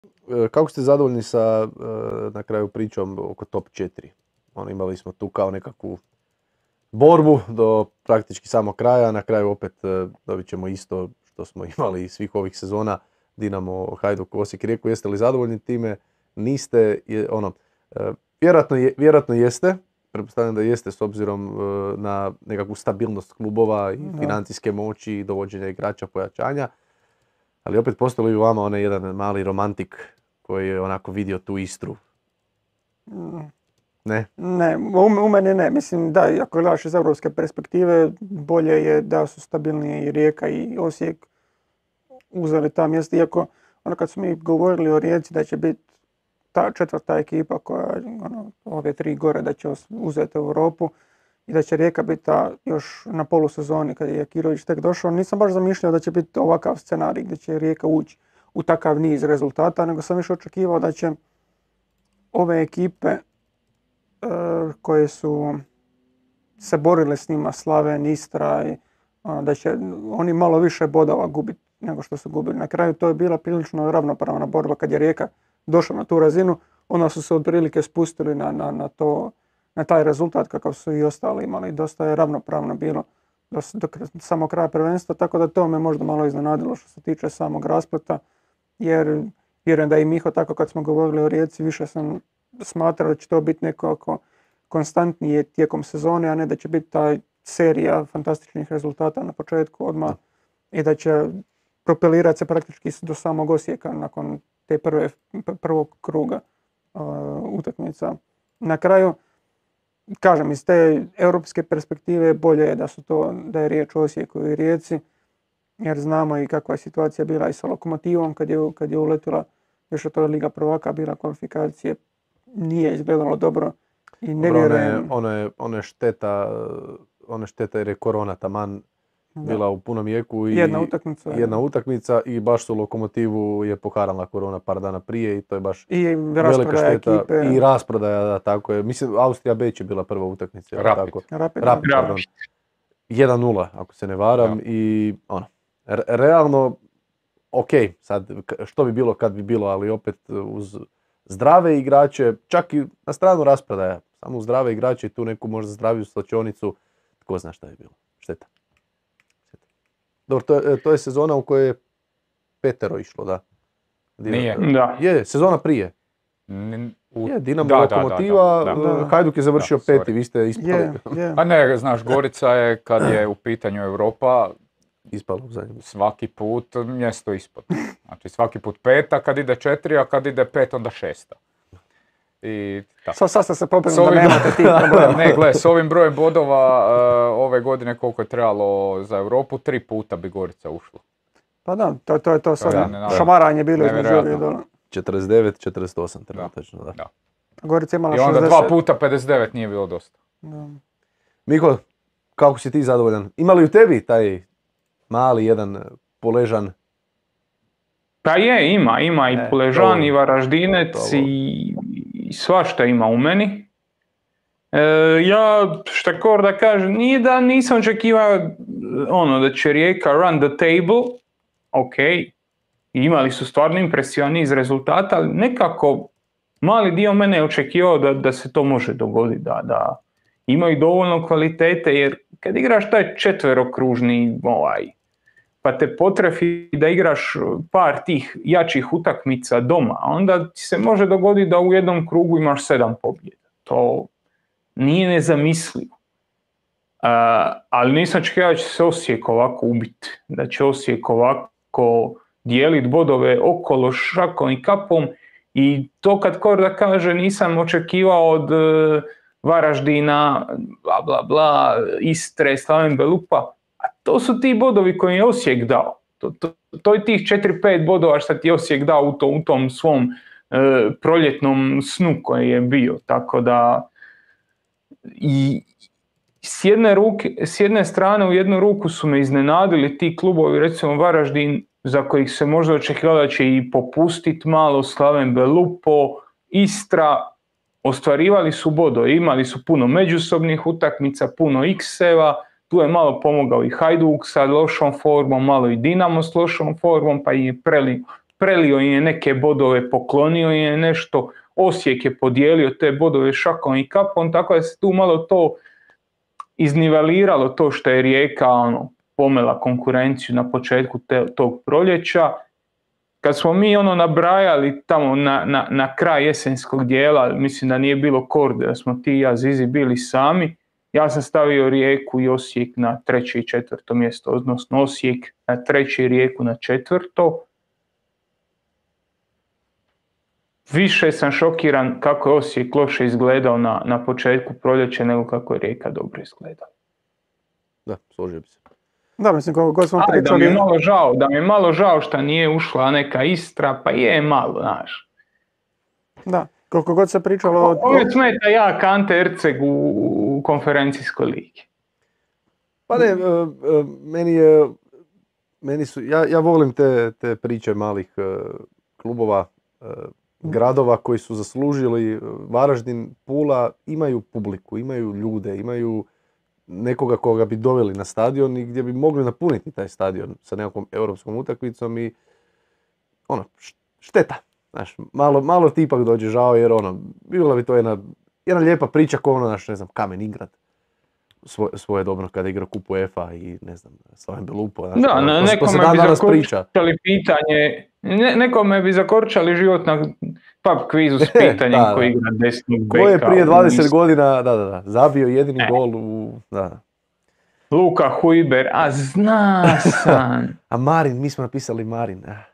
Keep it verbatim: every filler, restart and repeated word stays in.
Kako ste zadovoljni sa na kraju pričom oko top četiri? Ono, imali smo tu kao nekakvu borbu do praktički samog kraja, na kraju opet dobit ćemo isto što smo imali svih ovih sezona, Dinamo, Hajduk, Osijek, Rijeku. Jeste li zadovoljni time? Niste, je, ono, vjerojatno, je, vjerojatno jeste, pretpostavljam da jeste s obzirom na nekakvu stabilnost klubova i financijske moći i dovođenja igrača, pojačanja, ali opet postoji li u vama onaj jedan mali romantik koji je onako vidio tu Istru? Ne? Ne, u, u mene ne. Mislim da, ako gledaš iz europske perspektive, bolje je da su stabilnije i Rijeka i Osijek uzeli ta mjesta. Iako, ono kad smo mi govorili o Rijeci da će biti ta četvrta ekipa koja, ono, ove tri gore da će uzeti Europu i da će Rijeka biti ta još na polusezoni kad je Jakirović tek došao, nisam baš zamišljao da će biti ovakav scenarij gdje će Rijeka ući u takav niz rezultata, nego sam više očekivao da će ove ekipe koje su se borile s njima, Slaven, Istra, i da će oni malo više bodova gubiti nego što su gubili. Na kraju to je bila prilično ravnopravna borba kad je Rijeka došla na tu razinu, onda su se otprilike spustili na, na, na, to, na taj rezultat kakav su i ostali imali. Dosta je ravnopravno bilo do, do samog kraja prvenstva, tako da to me možda malo iznenadilo što se tiče samog raspleta, jer vjerujem da i Miho, tako kad smo govorili o Rijeci, više sam smatrao da će to biti nekako konstantnije tijekom sezone, a ne da će biti ta serija fantastičnih rezultata na početku odmah i da će propelirati se praktički do samog Osijeka nakon te prve, prvog kruga uh, utakmica. Na kraju, kažem, iz te europske perspektive bolje je da su to, da je riječ o Osijeku i Rijeci, jer znamo i kakva je situacija bila i sa Lokomotivom kad je, kad je uletila, još to je Liga prvaka, bila kvalifikacije, nije izgledalo dobro i ne vjerujem. Ono je, ono je šteta, ono je šteta jer je korona taman bila u punom jeku i jedna utakmica, jedna utakmica i baš su Lokomotivu je poharala korona par dana prije i to je baš i velika šteta. Ekipe. I rasprodaja, da, tako je. Mislim, Austrija Beč je bila prva utakmica. Rapid. Tako. Rapid. Rapid, pardon. jedan nula, ako se ne varam. Ja. I ono, re- realno, ok, sad što bi bilo kad bi bilo, ali opet uz zdrave igrače, čak i na stranu rasprodaja, samo uz zdrave igrače i tu neku možda zdraviju slačionicu, tko zna šta je bilo. Šteta. Dobro, to je, to je sezona u kojoj je petero išlo, da? Nije. Da. Je, sezona prije. N- u... Je, Dinamo, da, Lokomotiva, da, da, da. Hajduk je završio Da, peti, sorry. vi ste ispali. Je, je. A ne, znaš, Gorica je, kad je u pitanju Europa, Ispalo u zadnjem. svaki put mjesto ispod. Znači svaki put peta, kad ide četiri, a kad ide pet, onda šesta. I tako. Sad, sad ste se popili S da ovim- nemate tih problema. Ne, gle, s ovim brojem bodova uh, ove godine koliko je trebalo za Europu, tri puta bi Gorica ušla. Pa da, to, to je to sad. Da, da. Šamaranje bilo između Nevjerojatno. ovih dole. četrdeset devet četrdeset osam trenutačno, da. Da. Gorica je imala I onda šezdeset. dva puta pedeset devet nije bilo dosta. Da. Miko, kako si ti zadovoljan? Ima li u tebi taj mali jedan poležan? Pa je, ima, ima i E, Puležan to- i Varaždinec to- i, i svašta ima u meni. E, ja, šta kor da kažem, nije da nisam očekivao ono da će Rijeka run the table, ok, imali su stvarno impresivan niz rezultata, ali nekako mali dio mene je očekivao da, da se to može dogoditi, da, da imaju dovoljno kvalitete, jer kad igraš taj četverokružni ovaj, pa te potrefi da igraš par tih jačih utakmica doma, a onda ti se može dogoditi da u jednom krugu imaš sedam pobjeda. To nije nezamislivo. Uh, ali nisam očekivao da će se Osijek ovako ubiti, da će Osijek ovako dijeliti bodove okolo šakom i kapom i to kad Korda kaže nisam očekivao od uh, Varaždina, bla bla bla, Istre, Slaven Belupa, a to su ti bodovi koje je Osijek dao. To, to, to je tih četiri pet bodova što ti je Osijek dao u, to, u tom svom uh, proljetnom snu koji je bio. Tako da i s jedne, ruke, s jedne strane u jednu ruku su me iznenadili ti klubovi, recimo Varaždin, za kojih se možda očekivalo da će i popustiti malo, Slaven Belupo, Istra, ostvarivali su bodove, imali su puno međusobnih utakmica, puno X-eva, tu je malo pomogao i Hajduk sa lošom formom, malo i Dinamo s lošom formom, pa i je preli, prelio im je neke bodove, poklonio im je nešto, Osijek je podijelio te bodove šakom i kapom, tako da se tu malo to izniveliralo, to što je Rijeka ono, pomela konkurenciju na početku te, tog proljeća. Kad smo mi ono nabrajali tamo na, na, na kraj jesenskog dijela, mislim da nije bilo korde, da smo ti i ja Zizi bili sami, ja sam stavio Rijeku i Osijek na treće i četvrto mjesto, odnosno Osijek na treće i Rijeku na četvrto. Više sam šokiran kako je Osijek loše izgledao na, na početku proljeća nego kako je Rijeka dobro izgledala. Da, složio bi se. Da, mislim, kako god smo Ali da mi pričali... je malo žao, da mi je malo žao što nije ušla neka Istra, pa je malo, znaš. Da, koliko god se pričalo... o- Ove smeta jak Ante Erceg u, u konferencijskoj ligi. Pa ne, e, e, meni je, meni su, ja, ja volim te, te priče malih e, klubova, e, gradova koji su zaslužili. Varaždin, Pula imaju publiku, imaju ljude, imaju nekoga koga bi doveli na stadion i gdje bi mogli napuniti taj stadion sa nekakvom europskom utakmicom i ono, š- šteta. Znaš, malo, malo ti ipak dođe žao jer ono, bila bi to jedna, jedna lijepa priča kao ono, naš, ne znam, Kamen Ingrad. Svoje, svoje dobro kada igra kup UEFA i ne znam, Slaven Belupo. Znaš, Da, ono, na, to, se- to se nekome dan bi danas priča. zakorčali pitanje, ne, nekome bi zakorčali život na pub kvizu s Da, pitanjem da. ko igra desnog beka. Ko je prije u dvadeset Istri. godina, da, da, da, zabio jedini E. gol u, da, da. Luka Hujber, a zna sam. A Marin, mi smo napisali Marin. Ah.